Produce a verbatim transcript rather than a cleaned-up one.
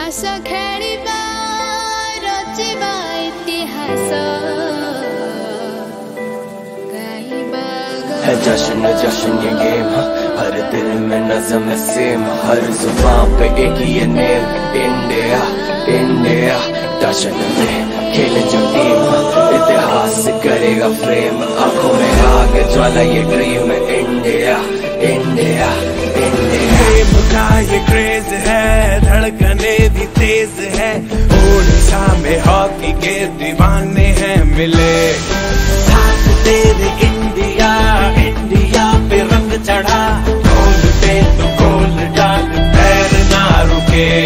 हस खेलिबा रचिबा इतिहास है जश्न जश्न ये गेम, हर दिल में नज़म सेम, हर जुबान पे एक ये नेम। इंडिया इंडिया जश्न में खेले जो टीम, इतिहास करेगा फ्रेम। आंखों में आग ज्वाला ये dream. India India India game का ये क्रेज है, धड़कने भी तेज है। ओडिशा में हॉकी के दीवाने हैं मिले। हाथ तेरे इंडिया, इंडिया पे रंग चढ़ा। गोल पे तो गोल डाल, पैर ना रुके।